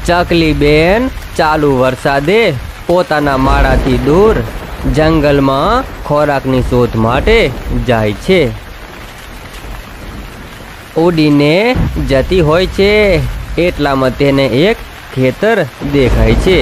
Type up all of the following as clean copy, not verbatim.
ચકલી બેન ચાલુ વરસાદે પોતાના માળાથી દૂર જંગલમાં ખોરાકની શોધ માટે જાય છે. ઉડીને જતી હોય છે એટલામાં તેને એક ખેતર દેખાય છે.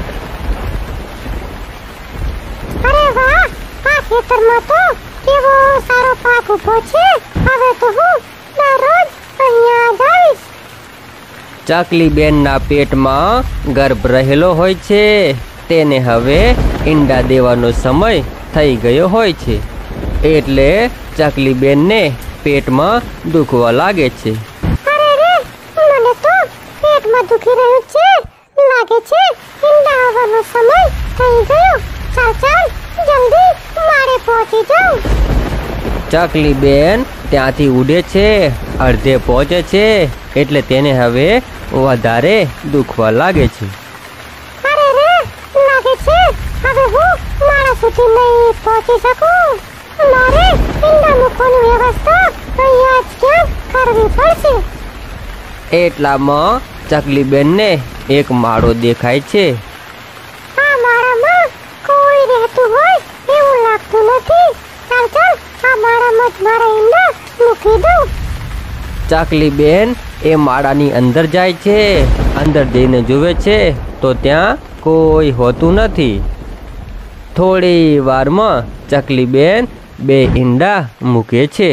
અરે વાહ, આ ખેતરમાં તો કેવો સારો પાક ઉભો છે. હવે તો હું દરરોજ અહીંયા જઈશ. ચકલી બેનના પેટમાં ગર્ભ રહેલો હોય છે. તેને હવે ઈંડા દેવાનો સમય થઈ ગયો હોય છે. એટલે ચકલી બેનને પેટમાં દુખવા લાગે છે. અરે રે, મને તો પેટમાં દુખી રહ્યું છે. લાગે છે ઈંડા આવવાનો સમય થઈ ગયો. ચાલ ચાલ, જલ્દી માળે પહોંચી જાઉં. ચકલી બેન ત્યાંથી ઉડે છે. અડધે પહોંચે છે એટલે તેને હવે વધારે દુખવા લાગે છે. અરે રે, લાગે છે હવે હું માળા સુધી નહીં પહોંચી શકું. મારે ઈંડા મૂકવાની વ્યવસ્થા અહીંયા જ ક્યાંક કરવી પડશે. એટલામાં ચકલી બેનને એક માળો દેખાય છે. આ માળામાં કોઈ રહેતું હોય એવું લાગતું નથી. ચાલ ચાલ, આ માળામાં જ મારા ઈંડા મૂકી દઉં. ચકલી બેન એ માળાની અંદર જાય છે. અંદર જઈને જુએ છે તો ત્યાં કોઈ હોતું નથી. થોડી વારમાં ચકલી બેન 2 ઈંડા મૂકે છે.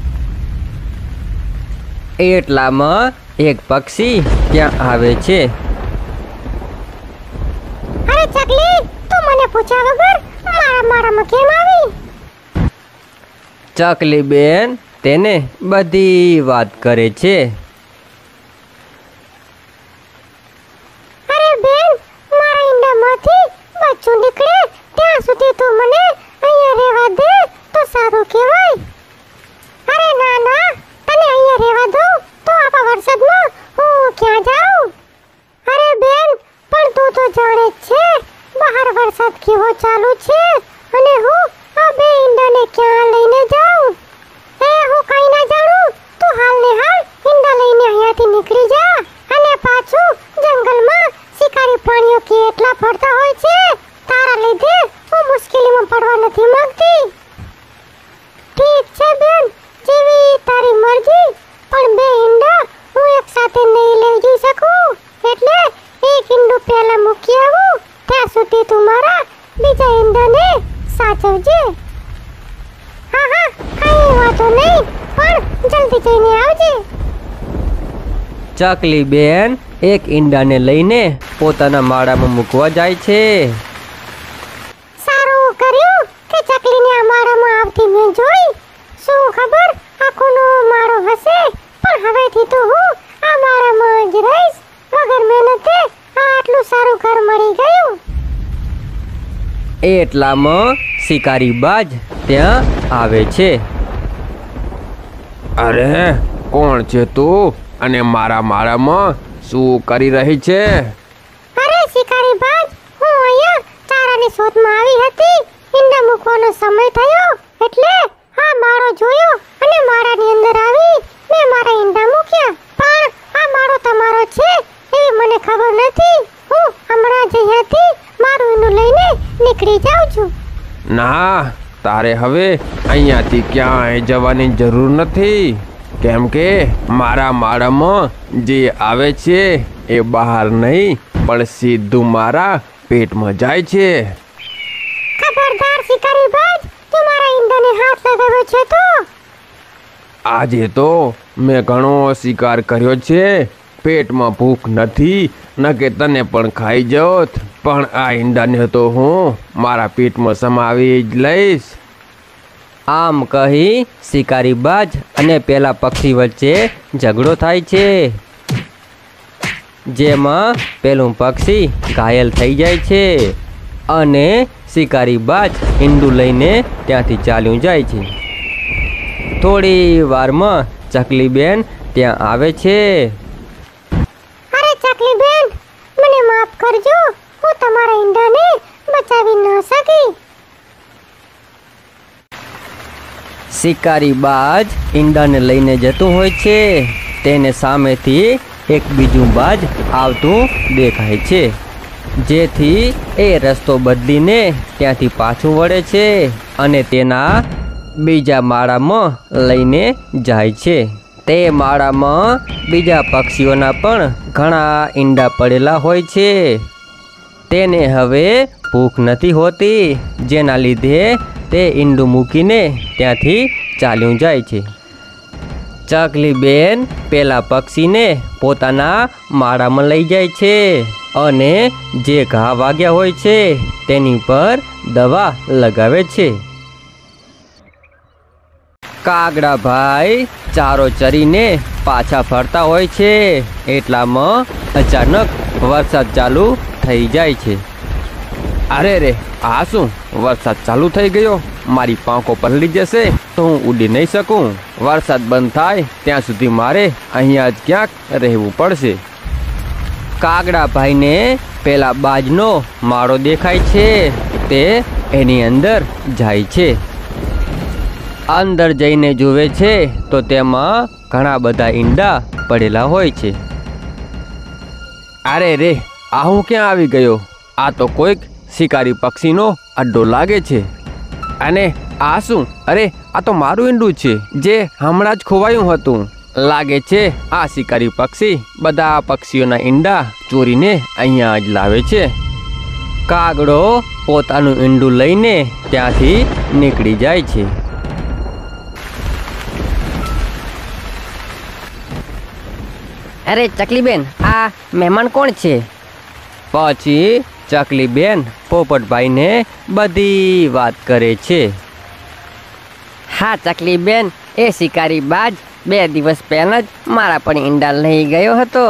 એટલામાં એક પક્ષી ત્યાં આવે છે. અરે ચકલી, તું મને પૂછ્યા વગર મારા માળામાં કેમ આવી? ચકલી બેન તેને બધી વાત કરે છે. અરે બેન, મારા ઈંડામાંથી બચ્ચું નીકળે ત્યાં સુધી તું મને અહીંયા રહેવા દે તો સારું કહેવાય. અરે ના ના, તને અહીંયા રહેવા દઉં તો આવા વરસાદમાં હું ક્યાં જાઉં? અરે બેન, પણ તું તો જાણે જ છે બહાર વરસાદ કેવો ચાલુ છે અને હું આ 2 ઈંડાને ક્યાં લઈને જાઉં? હું કઈ ના જાણું. તું હાલ ને હાલ ઈંડા લઈને અહીંયાથી નીકળી જા. અને પાછું જંગલમાં શિકારી પ્રાણીઓ કેટલા ફરતા હોય છે. તારા લીધે હું મુશ્કેલીમાં પડવા નથી માંગતી. ઠીક છે બેન, જેવી તારી મરજી. પણ 2 ઈંડા હું એક સાથે નહીં લઈ જઈ શકું. એટલે એક ઈંડું પહેલા મૂકી આવું. ત્યાં સુધી તું મારા બીજા ઈંડાને સાચવજે. હા હા, કઈ વાંધો નહીં, પણ જલ્દી જઈને આવજે. ચકલી બેન એક ઈંડાને લઈને પોતાના માળામાં મૂકવા જાય છે. સારું કર્યું કે ચકલીને આ માળામાં આવતી મેં જોઈ. શું ખબર આ કોનો માળો હશે, પણ હવેથી તો હું આ માળામાં જ રહીશ. વગર મહેનતે આટલું સારું ઘર મળી ગયું. એટલામાં શિકારી બાજ ત્યાં આવે છે. અરે કોણ છે તું અને મારા માળામાં શું કરી રહી છે? અરે શિકારી બાજ, હું અહીંયા ચારાની શોધમાં આવી હતી. ઈંડા મૂકવાનો સમય થયો એટલે આ માળો જોયો અને માળાની અંદર આવી. મેં મારા ઈંડા મૂક્યા. પણ આ માળો તમારો છે એવી મને ખબર નથી. હું હમણાં જ અહીંયાથી મારું ઈંડું લઈને નીકળી જાઉં છું. ના, તારે હવે અહીંયાથી ક્યાંય જવાની જરૂર નથી. કેમ કે મારા માળામાં જે આવે છે એ બહાર નહીં પણ સીધું મારા પેટમાં જાય છે. ખબરદાર શિકારી બાજ, તું મારા ઈંડાને હાથ લગાવ્યો છે તો? આજે તો મેં ઘણો શિકાર કર્યો છે. પેટમાં ભૂખ નથી, ન કે તને પણ ખાઈ જાઓત. પણ આ ઈંડાને તો હું મારા પેટમાં સમાવી જ લઈશ. આમ કહી શિકારી બાજ અને પેલા પક્ષી વચ્ચે ઝઘડો થાય છે. જેમાં પેલું પક્ષી ઘાયલ થઈ જાય છે અને શિકારી બાજ ઈંડું લઈને ત્યાંથી ચાલ્યું જાય છે. થોડી વારમાં ચકલી બેન ત્યાં આવે છે. અરે ચકલી બેન, મને માફ કરજો. હું તમારા ઈંડાને બચાવી ન શકી. શિકારી બાજ ઈંડાને લઈને જતું હોય છે. તેને સામેથી એક બીજું બાજ આવતું દેખાય છે, જેથી એ રસ્તો બદલીને ત્યાંથી પાછું વળે છે અને તેના બીજા માળામાં લઈને જાય છે. તે માળામાં બીજા પક્ષીઓના પણ ઘણા ઈંડા પડેલા હોય છે. તેને હવે ભૂખ નથી હોતી, જેના લીધે તે ઈંડું મૂકીને ત્યાંથી ચાલ્યું જાય છે. ચકલી બેન પેલા પક્ષીને પોતાના માળામાં લઈ જાય છે અને જે ઘા વાગ્યા હોય છે તેની પર દવા લગાવે છે. કાગડા ભાઈ ચારો ચરીને પાછા ફરતા હોય છે, એટલામાં અચાનક વરસાદ ચાલુ થઈ જાય છે. અરે રે, આ શું? વરસાદ ચાલુ થઈ ગયો. મારી પાંખો પલળી જશે તો હું ઉડી નહીં શકું. વરસાદ બંધ થાય ત્યાં સુધી મારે અહીંયા જ ક્યાંક રહેવું પડશે. કાગડા ભાઈને પેલા બાજનો માળો દેખાય છે. તે એની અંદર જાય છે. અંદર જઈને જુએ છે તો તેમાં ઘણા બધા ઈંડા પડેલા હોય છે. અરે રે, આ હું ક્યાં આવી ગયો? આ તો કોઈક શિકારી પક્ષીનો અડ્ડો લાગે છે. અને આ શું? અરે, આ તો મારું ઈંડું છે જે હમણાં જ ખોવાયું હતું. લાગે છે આ શિકારી પક્ષી બધા પક્ષીઓના ઈંડા ચોરીને અહીંયા જ લાવે છે. કાગડો પોતાનું ઈંડું લઈને ત્યાંથી નીકળી જાય છે. અરે ચકલી બેન, આ મહેમાન કોણ છે? પછી ચકલી બેન પોપટભાઈને બધી વાત કરે છે. હા ચકલી બેન, એ શિકારી બાજ 2 દિવસ પહેલાં જ મારા પણ ઈંડા લઈ ગયો હતો.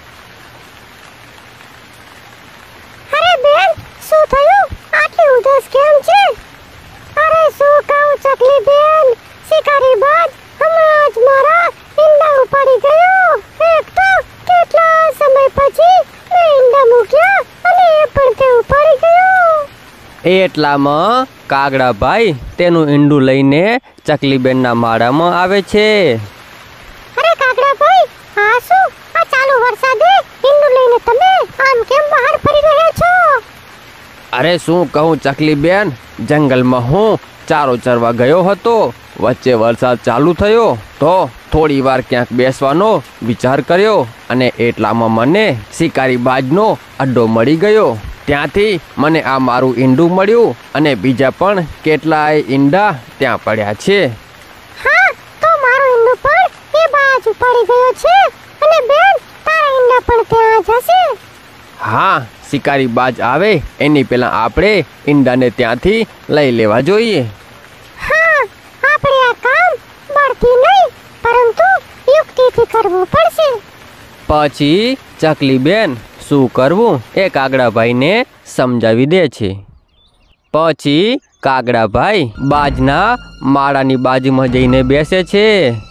અરે બેન, શું થયું? આટલી ઉદાસ કેમ છે? અરે શું કહું ચકલી બેન, શિકારી બાજ હમણાં જ મારા ઈંડા ઉપાડી ગયો. એક તો કેટલા સમય પછી મેં ઈંડા મૂક્યા અને એ પણ તે ઉપાડી ગયો. એટલામાં કાગડા ભાઈ તેનું ઈંડું લઈને ચકલી બેનના માળામાં આવે છે. અરે કાગડા ભાઈ, આ શું? આ ચાલુ વરસાદે ઈંડું લઈને તમે આમ કેમ બહાર ફરી રહ્યા છો? અરે શું કહું ચકલી બેન, જંગલમાં હું ચારો ચરવા ગયો હતો. વચ્ચે વરસાદ ચાલુ થયો તો થોડી વાર ક્યાંક બેસવાનો વિચાર કર્યો અને એટલામાં મને શિકારી બાજનો અડ્ડો મળી ગયો. ત્યાંથી મને આ મારું ઈંડું મળ્યું અને બીજા પણ કેટલાય ઈંડા ત્યાં પડ્યા છે. હા, તો મારું ઈંડું પણ એ બાજુ પડી ગયો છે અને બેન તારા ઈંડા પણ ત્યાં જ હશે. હા, શિકારી બાજ આવે એની પહેલા આપણે ઈંડાને ત્યાંથી લઈ લેવા જોઈએ. હા, આપણે આ કામ બળથી નહીં પરંતુ યુક્તિથી કરવું પડશે. પછી ચકલી બેન શું કરવું એ કાગડાભાઈને સમજાવી દે છે. પછી કાગડાભાઈ બાજના માળાની બાજુમાં જઈને બેસે છે.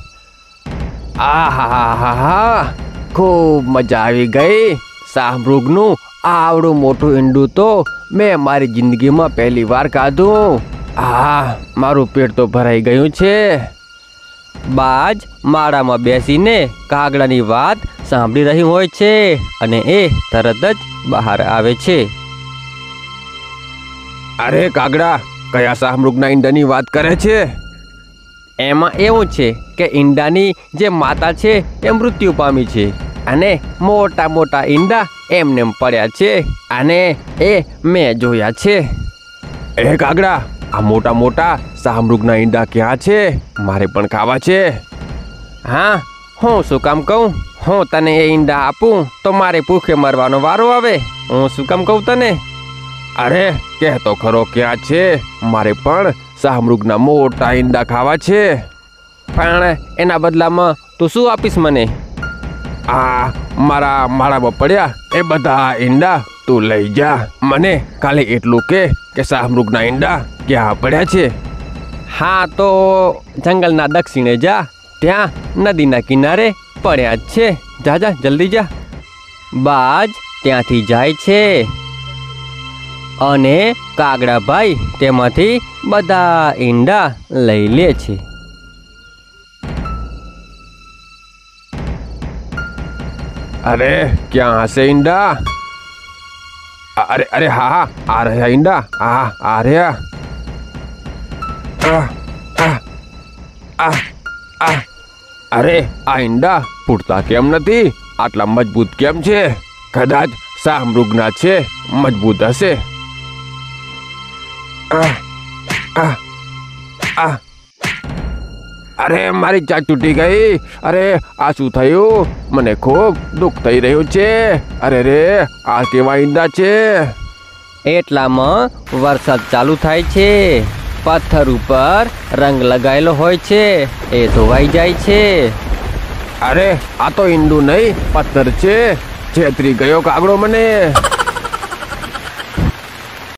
આહાહાહા, ખૂબ મજા આવી ગઈ. શાહમૃગનું આવડું મોટું ઈંડું તો મેં મારી જિંદગીમાં પહેલી વાર ખાધું. મારું પેટ તો ભરાઈ ગયું છે. બાજ માળામાં બેસીને કાગડાની વાત સાંભળી રહી હોય છે અને એ તરત જ બહાર આવે છે. અરે કાગડા, કયા શાહમૃગના ઈંડાની વાત કરે છે? એમાં એવું છે કે ઈંડાની જે માતા છે એ મૃત્યુ પામી છે અને મોટા મોટા ઈંડા એમને પડ્યા છે અને એ મેં જોયા છે. એ કાગડા, આ મોટા મોટા શાહમૃગના ઈંડા ક્યાં છે? મારે પણ ખાવા છે. હા, હું શું કામ કહું? હું તને એ ઈંડા આપું તો મારે ભૂખે મરવાનો વારો આવે. હું શું કામ કહું તને? અરે કહેતો ખરો ક્યાં છે? મારે પણ શાહમૃગના મોટા ઈંડા ખાવા છે. પણ એના બદલામાં તું શું આપીશ મને? આ મારા માળામાં પડ્યા એ બધા ઈંડા તું લઈ જા. મને કાલે એટલું કે શાહમૃગના ઈંડા ક્યાં પડ્યા છે. હા, તો જંગલના દક્ષિણે જા, ત્યાં નદીના કિનારે પડ્યા જ છે. જા જા, જલ્દી જા. બાજ ત્યાંથી જાય છે અને કાગડાભાઈ તેમાંથી બધા ઈંડા લઈ લે છે. अरे क्या हंसे ईंडा? अरे अरे हाँ हाँ आ रहा ईंडा, हाँ आ रहा। अरे आ ઈંડા ફૂટતા કેમ નથી? આટલા મજબૂત કેમ છે? કદાચ શાહમૃગના છે, મજબૂત હશે। અરે મારી ચાક તૂટી ગઈ। અરે આ શું થયું? મને ખૂબ દુઃખ થઈ રહ્યું છે। અરે રે આ કેવા ઈંડા છે? એટલામાં વરસાદ ચાલુ થાય છે। પથ્થર ઉપર રંગ લગાવેલો હોય છે, એ ધોવાઈ જાય છે। અરે આ તો ઈંડું નહીં પથ્થર છે। છેતરી ગયો કાગડો મને।